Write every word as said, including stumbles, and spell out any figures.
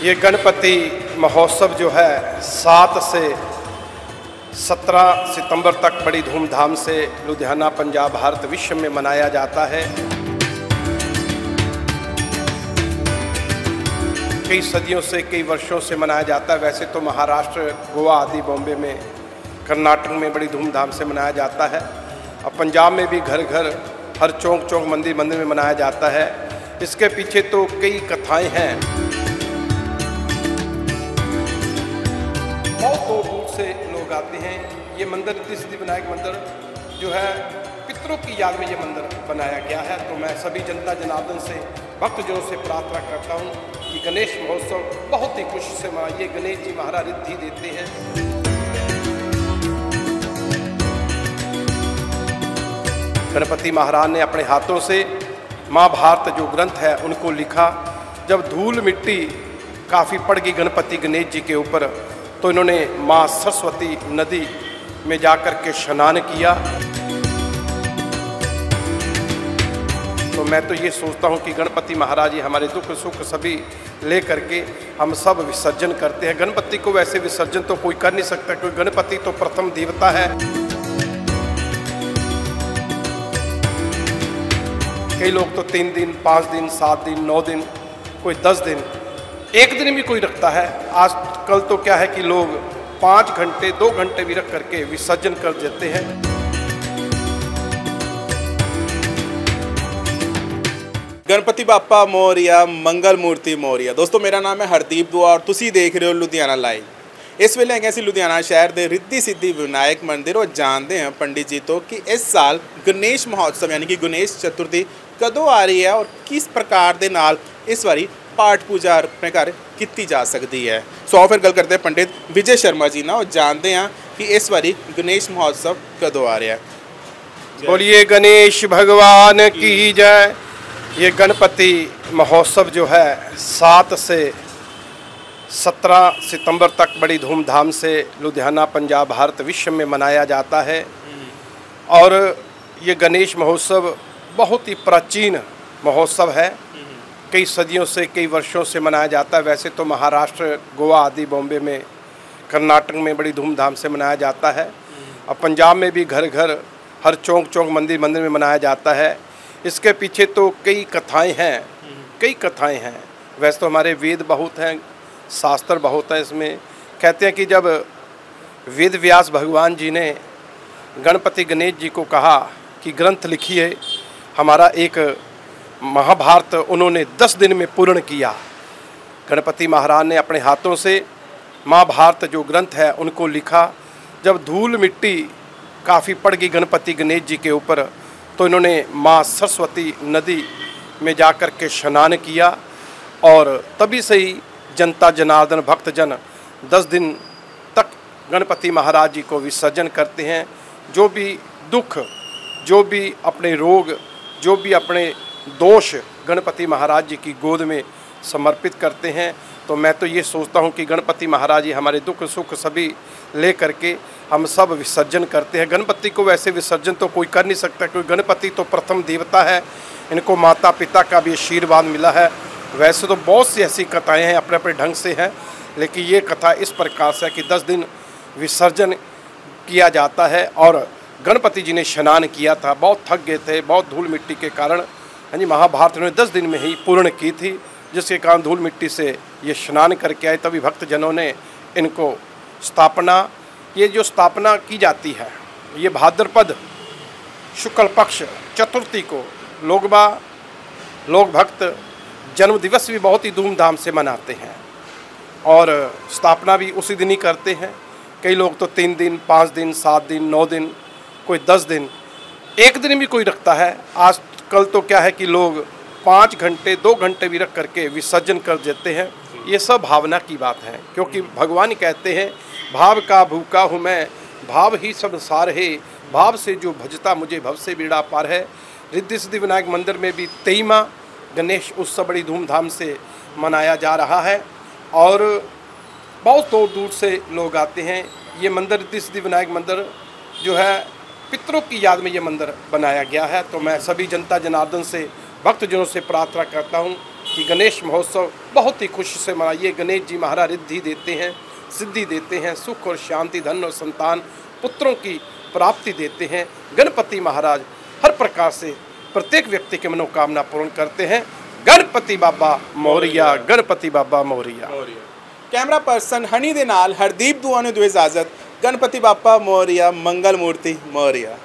ये गणपति महोत्सव जो है सात से सत्रह सितंबर तक बड़ी धूमधाम से लुधियाना पंजाब भारत विश्व में मनाया जाता है। कई सदियों से कई वर्षों से मनाया जाता है। वैसे तो महाराष्ट्र, गोवा आदि, बॉम्बे में, कर्नाटक में बड़ी धूमधाम से मनाया जाता है। अब पंजाब में भी घर घर, हर चौक चौक, मंदिर मंदिर में मनाया जाता है। इसके पीछे तो कई कथाएं हैं। बहुत दूर दूर से लोग आते हैं। ये मंदिर रिद्धि सिद्धि विनायक मंदिर जो है पितरों की याद में ये मंदिर बनाया गया है। तो मैं सभी जनता जनार्दन से, भक्तजनों से प्रार्थना करता हूँ कि गणेश महोत्सव बहुत ही खुशी से मनाइए। गणेश जी महाराज रिद्धि देते हैं। गणपति महाराज ने अपने हाथों से महाभारत जो ग्रंथ है उनको लिखा। जब धूल मिट्टी काफ़ी पड़ गई गणपति गणेश जी के ऊपर, तो इन्होंने माँ सरस्वती नदी में जाकर के स्नान किया। तो मैं तो ये सोचता हूँ कि गणपति महाराज जी हमारे दुख सुख सभी ले करके हम सब विसर्जन करते हैं। गणपति को वैसे विसर्जन तो कोई कर नहीं सकता, क्योंकि गणपति तो प्रथम देवता है। कई लोग तो तीन दिन, पाँच दिन, सात दिन, नौ दिन, कोई दस दिन, एक दिन भी कोई रखता है। आज कल तो क्या है कि लोग पाँच घंटे, दो घंटे भी रख करके विसर्जन कर देते हैं। गणपति बापा मोरिया, मंगल मूर्ति मोरिया। दोस्तों, मेरा नाम है हरदीप दुआ और तुसी देख रहे हो लुधियाना लाइव। इस वेले अस लुधियाना शहर के रिद्धि सिद्धि विनायक मंदिर और जानते हैं पंडित जी तो कि इस साल गणेश महोत्सव यानी कि गणेश चतुर्थी कदों आ रही है और किस प्रकार के नाल इस बारी पाठ पूजा अपने घर की जा सकती है। सो फिर गल करते हैं पंडित विजय शर्मा जी ना और जानते हैं कि इस बारी गणेश महोत्सव कदों आ रहा है। बोलिए गणेश भगवान की जय। ये गणपति महोत्सव जो है सात से सत्रह सितंबर तक बड़ी धूमधाम से लुधियाना पंजाब भारत विश्व में मनाया जाता है। और ये गणेश महोत्सव बहुत ही प्राचीन महोत्सव है। कई सदियों से, कई वर्षों से मनाया जाता है। वैसे तो महाराष्ट्र, गोवा आदि, बॉम्बे में, कर्नाटक में बड़ी धूमधाम से मनाया जाता है। अब पंजाब में भी घर घर, हर चौक चौक, मंदिर मंदिर में मनाया जाता है। इसके पीछे तो कई कथाएं हैं, कई कथाएं हैं। वैसे तो हमारे वेद बहुत हैं, शास्त्र बहुत हैं। इसमें कहते हैं कि जब वेद व्यास भगवान जी ने गणपति गणेश जी को कहा कि ग्रंथ लिखिए, हमारा एक महाभारत उन्होंने दस दिन में पूर्ण किया। गणपति महाराज ने अपने हाथों से महाभारत जो ग्रंथ है उनको लिखा। जब धूल मिट्टी काफ़ी पड़ गई गणपति गणेश जी के ऊपर, तो इन्होंने माँ सरस्वती नदी में जाकर के स्नान किया। और तभी से ही जनता जनार्दन भक्तजन दस दिन तक गणपति महाराज जी को विसर्जन करते हैं। जो भी दुख, जो भी अपने रोग, जो भी अपने दोष गणपति महाराज जी की गोद में समर्पित करते हैं। तो मैं तो ये सोचता हूँ कि गणपति महाराज जी हमारे दुख सुख सभी ले करके हम सब विसर्जन करते हैं। गणपति को वैसे विसर्जन तो कोई कर नहीं सकता, क्योंकि गणपति तो प्रथम देवता है। इनको माता पिता का भी आशीर्वाद मिला है। वैसे तो बहुत सी ऐसी कथाएँ हैं, अपने अपने ढंग से हैं, लेकिन ये कथा इस प्रकार से है कि दस दिन विसर्जन किया जाता है। और गणपति जी ने स्नान किया था, बहुत थक गए थे, बहुत धूल मिट्टी के कारण। हाँ जी, महाभारत उन्होंने दस दिन में ही पूर्ण की थी, जिसके कारण धूल मिट्टी से ये स्नान करके आए। तभी भक्तजनों ने इनको स्थापना, ये जो स्थापना की जाती है, ये भाद्रपद शुक्ल पक्ष चतुर्थी को लोग बा लोग भक्त जन्म दिवस भी बहुत ही धूमधाम से मनाते हैं। और स्थापना भी उसी दिन ही करते हैं। कई लोग तो तीन दिन, पाँच दिन, सात दिन, नौ दिन, कोई दस दिन, एक दिन भी कोई रखता है। आज कल तो क्या है कि लोग पाँच घंटे, दो घंटे भी रख करके विसर्जन कर देते हैं। ये सब भावना की बात है, क्योंकि भगवान कहते हैं भाव का भूखा हूँ मैं, भाव ही संसार है, भाव से जो भजता मुझे भव से बेड़ा पार है। रिद्धि सिद्धि विनायक मंदिर में भी तेईमा गणेश उत्सव बड़ी धूमधाम से मनाया जा रहा है। और बहुत दूर दूर से लोग आते हैं। ये मंदिर रिद्धि सिद्धि विनायक मंदिर जो है पितरों की याद में ये मंदिर बनाया गया है। तो मैं सभी जनता जनार्दन से, भक्तजनों से प्रार्थना करता हूँ कि गणेश महोत्सव बहुत ही खुशी से मनाइए। गणेश जी महाराज रिद्धि देते हैं, सिद्धि देते हैं, सुख और शांति, धन और संतान, पुत्रों की प्राप्ति देते हैं। गणपति महाराज हर प्रकार से प्रत्येक व्यक्ति की मनोकामना पूर्ण करते हैं। गणपति बाबा मोरिया, गणपति बाबा मोरिया। कैमरा पर्सन हनी दे नाल हरदीप दुआ ने दो इजाजत। गणपति बापा मोरिया, मंगल मूर्ति मोरिया।